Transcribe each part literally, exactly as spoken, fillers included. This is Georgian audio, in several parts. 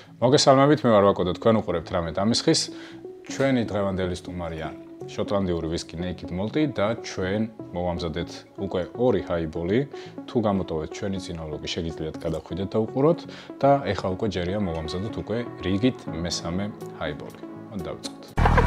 მოგესალმებით, მე ვარ ვაკოდო, თქვენ უყურებთ რამე დამისხის. ჩვენი დღევანდელი სტუმარია შოტლანდიური ვისკი Naked Malt და ჩვენ მოვამზადეთ უკვე ორი ჰაიბოლი. თუ გამოტოვეთ ჩვენი წინავლობი, შეგიძლიათ გადახვიდეთ და უყუროთ და ეხლა უკვე ჯერია მოვამზადოთ უკვე რიგით მესამე ჰაიბოლი. მოდით დავიწყოთ.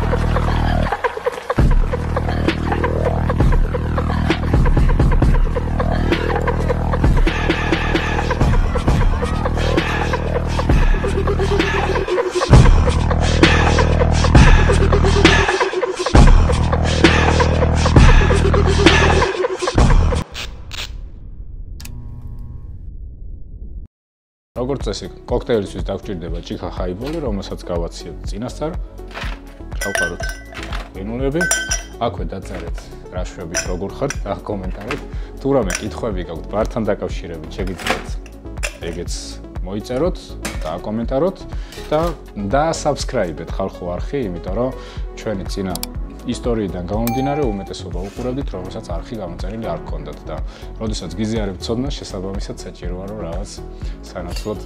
როგორც წესი, კოქტეილისთვის დაგვჭირდება ჭიქა ჰაიბოლი, რომელსაც გავაციებთ წინასწარ. გავყაროთ ყინულები, აქვე დაწერეთ რა შვებით როგორ ხართ და კომენტარით. თუ რამე კითხვები გაქვთ ბართან დაკავშირებით, შეგიძლიათ ეგეც მოიწეროთ და აკომენტაროთ და დაასაბსკრაიბეთ ხალხო არხი, იმიტომ რომ ჩვენი წინა ისტორიიდან გამომდინარე უმეტესობა უყურებდით, რომელსაც არხი გამოწერილი არ გქონდათ და როდესაც გიზიარებთ ცოდნას, შესაბამისად საჭიროა რომ რაღაც სანაცვლოდ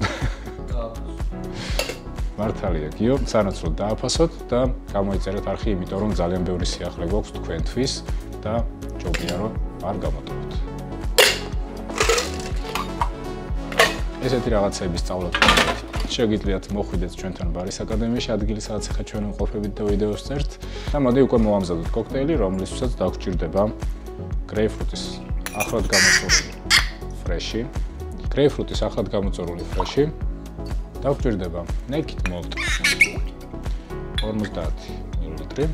მართალია გიო, სანაცვლოდ დააფასოთ და გამოიწერეთ არხი, იმიტომ რომ ძალიან ბევრი სიახლე გვაქვს თქვენთვის და ჯობია რომ არ გამოტოვოთ. ესეთი რაღაცები სწავლოთ. შეგიძლიათ მოხვიდეთ ჩვენთან ბარის აკადემიაში, ადგილი სადაც ახლა ჩვენ ვიმყოფებით და ვიდეოს წერთ. და მოდი უკვე მოვამზადოთ კოქტეილი, რომლისთვისაც დაგვჭირდება გრეიპფრუტის ახლად გამოწვეული ფრეში. გრეიპფრუტის ახლად გამოწვეული ფრეში. დაგვჭირდება Naked Malt ორმოცდაათი მილილიტრი.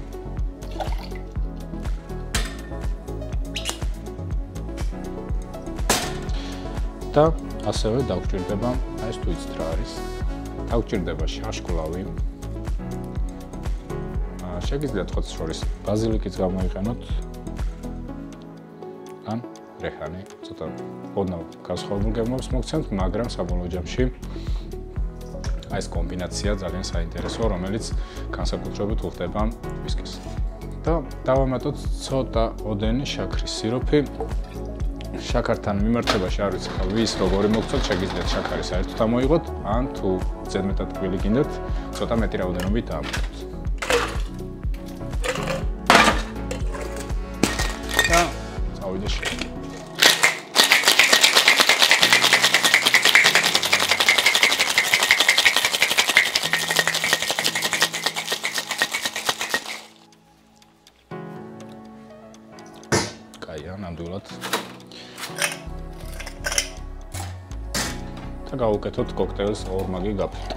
და ასევე დაგვჭირდება, აი ეს თუ იცით რა არის. დაგვჭირდება შაშკვლავი. შეგიძლიათ ხოც შორის ბაზილიკის გამოიყენოთ. ან რეჰანი, ცოტა ოდნავ განსხვავებულ გემებს მოგცემთ, მაგრამ საბოლოო ჯამში აი ეს კომბინაცია ძალიან საინტერესოა, რომელიც განსაკუთრებით უხდება ვისკის. და დავამატოთ ცოტა ოდენი შაქრის სიროფი. შაქართან მიმართებაში არ ვიცი ხა ვის როგორი მოგწოთ, შეგიძლიათ შაქარი საერთოდ ამოიღოთ, ან თუ ზედმეტად ტკბილი გინდათ, ცოტა მეტი რაოდენობით დაამატოთ. და წავიდე შე. კაია, ნამდვილად. და გავუკეთოთ კოქტეილს ორმაგი გაფრთხილება.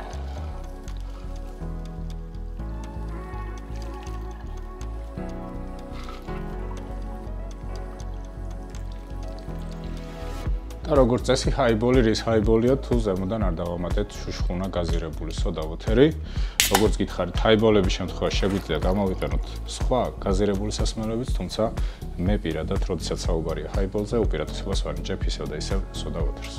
და როგორც წესი, ჰაიბოლი რის ჰაიბოლია, თუ ზემოდან არ დავამატეთ შუშხუნა გაზირებული სოდავოთერი. როგორც გითხარით, ჰაიბოლების შემთხვევაში შეგვიძლია გამოვიყენოთ სხვა გაზირებული სასმელებიც, თუმცა მე პირადად, როდესაც საუბარია ჰაიბოლზე, უპირატესობას ვანიჭებ ისევ და ისევ სოდავოთერს.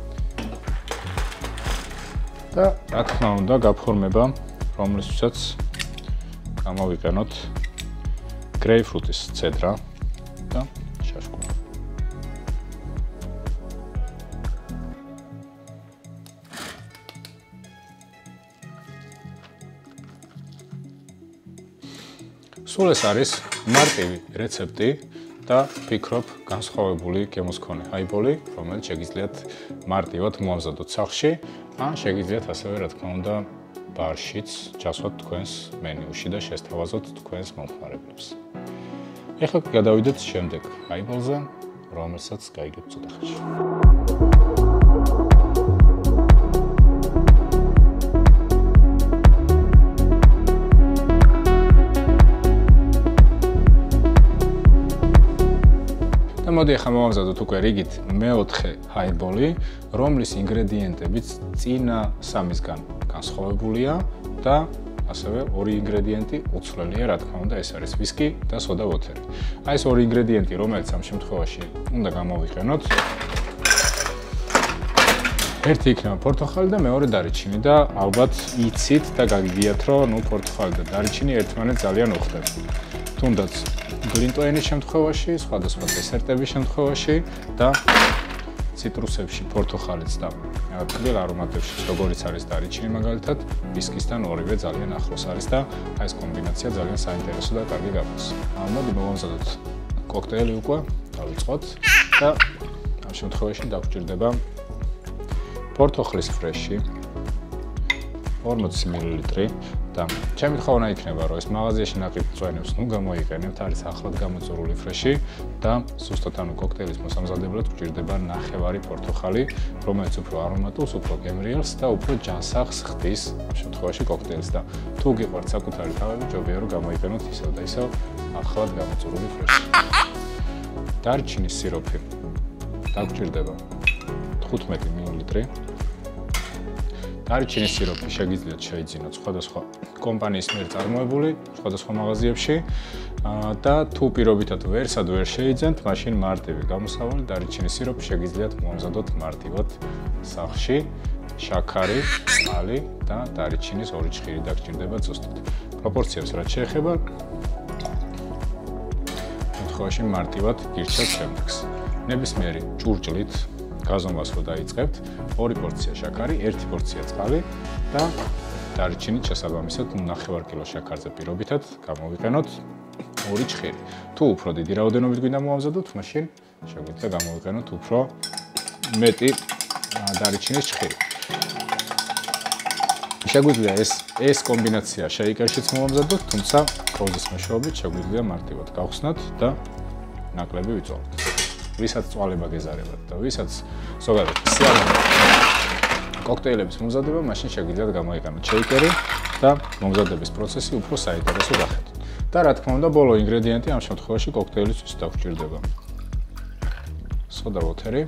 და რა თქმა უნდა, გაფორმება, რომლისთვისაც გამოვიყენოთ გრეიპფრუტის ცედრა და შაშკული. სულ ეს არის მარტივი რეცეპტი და ფიქრობ განსხვავებული გემოს მქონე ჰაიბოლი, რომელიც შეგიძლიათ მარტივად მოამზადოთ სახლში, ან შეგიძლიათ ასევე რა თქმა უნდა ბარშიც ჩასვათ თქვენს მენიუში და შესთავაზოთ თქვენს მომხმარებლებს. ეხლა გადავიდეთ შემდეგ ჰაიბოლზე, რომელსაც გაიგებთ ცოტა ხანში. მოდი ახლა მოვამზადოთ უკვე რიგით მეოთხე ჰაიბოლი, რომლის ინგრედიენტებიც წინა სამისგან განსხვავებულია და ასევე ორი ინგრედიენტი უცვლელია, რა თქმა უნდა, ეს არის ვისკი და სოდავოთერი. აი ეს ორი ინგრედიენტი, რომელიც ამ შემთხვევაში უნდა გამოვიყენოთ, ერთი იქნება პორტოხალი და მეორე დარიჩინი და ალბათ იცით და გაგიგიათ, რომ ნუ პორტოხალი და დარიჩინი ერთმანეთს ძალიან უხდება. თუნდაც გლინტვეინის შემთხვევაში, სხვადასხვა დესერტების შემთხვევაში და ციტრუსებში პორტოხალიც და თბილ არომატებში, როგორიც არის დარიჩინი მაგალითად, ვისკისთან ორივე ძალიან ახლოს არის და აი ეს კომბინაცია ძალიან საინტერესო და კარგი გაქვს. მოდი მოვამზადოთ კოქტეილი უკვე, დავიწყოთ და ამ შემთხვევაში დაგვჭირდება პორტოხლის ფრეში ორმოცი მილილიტრი და ჩემი თხოვნა იქნება, რომ ეს მაღაზიაში ნაყიდ წვენებს ნუ გამოიყენებთ, არის ახლად გამოწურული ფრეში და ზუსტად ანუ კოქტეილის მოსამზადებლად გვჭირდება ნახევარი პორტოხალი, რომელიც უფრო არომატულს, უფრო გემრიელს და უფრო ჯანსაღს ხდის ამ შემთხვევაში კოქტეილს და თუ გიყვართ საკუთარი თავები, ჯობია რომ გამოიყენოთ ისევ და ისევ ახლად გამოწურული ფრეში. დარიჩინის სიროფი დაგვჭირდება თხუთმეტი მილილიტრი. დარიჩინის სიროფი შეგიძლიათ შეიძინოთ სხვადასხვა კომპანიის მიერ წარმოებული, სხვადასხვა მაღაზიებში და თუ პირობითად ვერსად ვერ შეიძენთ, მაშინ მარტივი გამოსავალი დარიჩინის სიროფი შეგიძლიათ მოამზადოთ მარტივად სახლში, შაქარი, წყალი და დარიჩინის ორი ჭხირი დაგჭირდება ზუსტად. პროპორციებს რაც შეეხება, შემთხვევაში მარტივად გირჩევთ შემდეგს. ნებისმიერი ჭურჭლით გაზომვას რო დაიწყებთ, ორი პორცია შაქარი, ერთი პორცია წყალი და დარიჩინით შესაბამისად ნახევარ კილო შაქარზე პირობითად გამოვიყენოთ ორი ჭხირი. თუ უფრო დიდი რაოდენობით გვინდა მოამზადოთ, მაშინ შეგვიძლია გამოვიყენოთ უფრო მეტი დარიჩინის ჭხირი. შეგვიძლია ეს ეს კომბინაცია შეიკერშიც მოამზადოთ, თუმცა კროზის მეშვეობით შეგვიძლია მარტივად გავხსნათ და ნაკლები ვიწვალოთ. ვისაც წვალება გეზარებათ და ვისაც ზოგადად სიამოვნებთ კოქტეილების მომზადება, მაშინ შეგიძლიათ გამოიყენოთ შეიკერი და მომზადების პროცესი უფრო საინტერესო გახადოთ. და რა თქმა უნდა, ბოლო ინგრედიენტი ამ შემთხვევაში კოქტეილისთვის დაგვჭირდება. სოდა ვოთერი.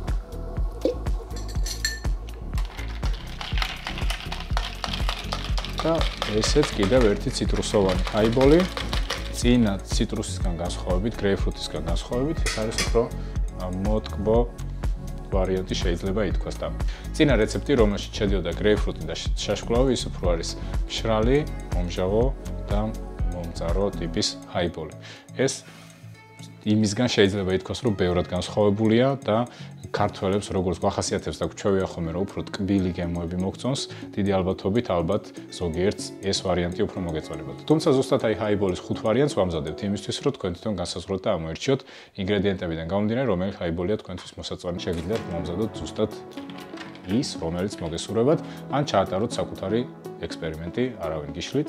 და ესეც კიდევ ერთი ციტრუსოვანი ჰაიბოლი. წინა ციტრუსისგან განსხვავებით, გრეიპფრუტისგან განსხვავებით, ეს არის უფრო მოტკბო ვარიანტი შეიძლება ითქვას და წინა რეცეპტი, რომელშიც შედიოდა გრეიპფრუტი და შაშკვლავი, ის უფრო არის მშრალი, მომჟავო და მომწარო ტიპის ჰაიბოლი. ეს იმისგან შეიძლება ითქვას, რომ ბევრად განსხვავებულია და ქართველებს როგორც გვახასიათებს და გვჩვევია ხოლმე, რომ უფრო ტკბილი გემოები მოგწონს, დიდი ალბათობით ალბათ ზოგიერთს ეს ვარიანტი უფრო მოგეწონებათ. თუმცა ზუსტად აი ჰაიბოლის ხუთ ვარიანტს ვამზადებთ იმისთვის, რომ თქვენ თვითონ განსაზღვროთ და ამოერჩიოთ ინგრედიენტებიდან გამომდინარე, რომელი ჰაიბოლია თქვენთვის მოსაწონი. შეგიძლიათ მომზადოთ ზუსტად ის, რომელიც მოგესურვებათ, ან ჩაატაროთ საკუთარი ექსპერიმენტი, არავინ გიშლით.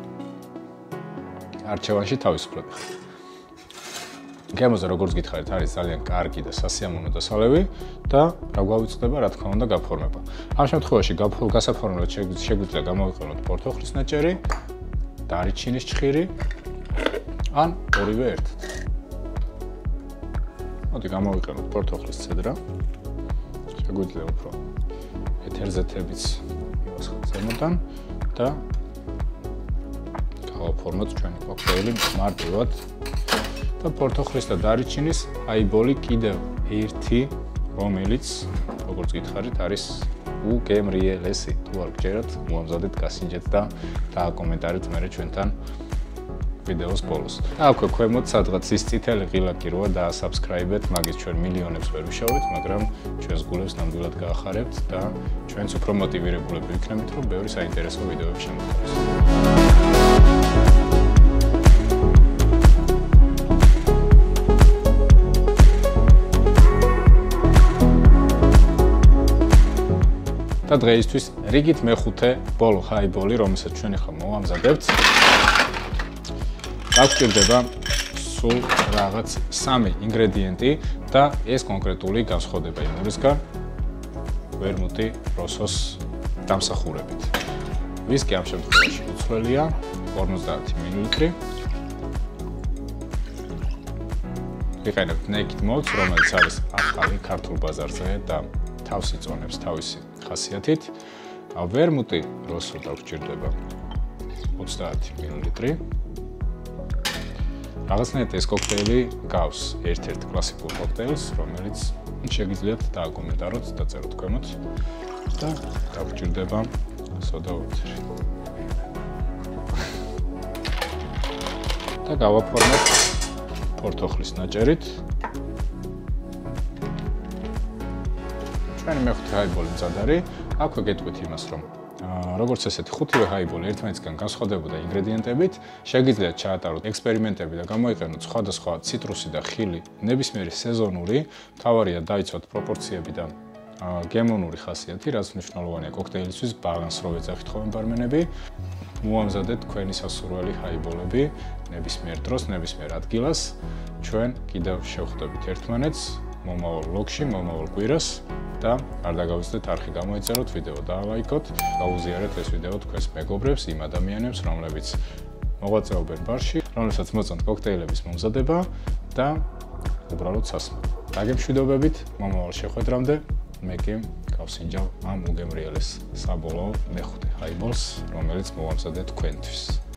არჩევანში თავისუფლად ხართ. გემოზე როგორც გითხარით, არის ძალიან კარგი და სასიამოვნო დასალევი და რა გვავიწყდება, რა თქმა უნდა, გაფორმება. ამ შემთხვევაში გასაფორმებლად შეგვიძლია გამოვიყენოთ პორტოხლის ნაჭერი, დარიჩინის ჭხირი, ან ორივე ერთად. მოდი გამოვიყენოთ პორტოხლის ცედრა. შეგვიძლია უფრო ეთერზეთებიც მივასხოთ ზემოდან და გავაფორმოთ ჩვენი კოქტეილი მარტივად. და პორტოხლის და დარიჩინის ჰაიბოლი კიდევ ერთი, რომელიც, როგორც გითხარით, არის უგემრიელესი. თუ არ გჯერათ, მოამზადეთ, გასინჯეთ და დააკომენტარეთ მერე ჩვენთან ვიდეოს ბოლოს. და აქვე ქვემოთ სადღაც ის წითელი ღილაკი როა დაასაბსკრაიბეთ, მაგის ჩვენ მილიონებს ვერ ვიშოვეთ, მაგრამ ჩვენს გულებს ნამდვილად გაახარებთ და ჩვენც უფრო მოტივირებულები ვიქნებით, რომ ბევრი საინტერესო ვიდეოები შემოგთავაზოთ. და დღეისთვის რიგით მეხუთე ბოლო ჰაიბოლი, რომელსაც ჩვენ ახლა მოვამზადებთ. დაგვჭირდება სულ რაღაც სამი ინგრედიენტი და ეს კონკრეტული განსხვავდება იმურისგან ვერმუტი როსოს დამსახურებით. ვისკი ამ შემთხვევაში უცვლელია ორმოცდაათი მილილიტრი. ვიყენებთ naked malt, რომელიც არის ახალი ქართულ ბაზარზე და თავს იწონებს თავისი ხასიათით. ვერმუტი როსო დაგვჭირდება ოცდაათი მილილიტრი. რაღაცნაირად ეს კოქტეილი გავს ერთ-ერთ კლასიკურ კოქტეილს, რომელიც შეგიძლიათ დააკომენტაროთ, დაწეროთ ქვემოთ და დაგვჭირდება სოდა ვოთერი. და გავაფორმოთ პორტოხლის ნაჭერით. ჩვენი მეხუთე ჰაიბოლი მზად არის. აქვე გეტყვით იმას, რომ როგორც ესეთი ხუთივე ჰაიბოლი ერთმანეთისგან განსხვავდება ინგრედიენტებით, შეგიძლიათ ჩაატაროთ ექსპერიმენტები და გამოიყენოთ სხვადასხვა ციტრუსი და ხილი, ნებისმიერი სეზონური, მთავარია დაიცვათ პროპორციები და გემონური ხასიათი, რაც მნიშვნელოვანია კოქტეილისთვის, ბალანს რო ეძახით ხოლმე ბარმენები. მოამზადეთ თქვენი სასურველი ჰაიბოლები ნებისმიერ დროს, ნებისმიერ ადგილას. ჩვენ კიდევ შევხვდებით ერთმანეთს მომავალ ვლოგში, მომავალ კვირას და არ დაგავიწყდეთ არხი გამოიწეროთ, ვიდეო დაალაიქოთ, გაუზიარეთ ეს ვიდეო თქვენს მეგობრებს, იმ ადამიანებს, რომლებიც მოღვაწეობენ ბარში, რომლებსაც მოწონთ კოქტეილების მომზადება და უბრალოდ სასმელი. დაგემშვიდობებით მომავალ შეხვედრამდე. მე კი გავსინჯავ ამ უგემრიელეს საბოლოო მეხუთე ჰაიბოლს, რომელიც მოვამზადეთ თქვენთვის.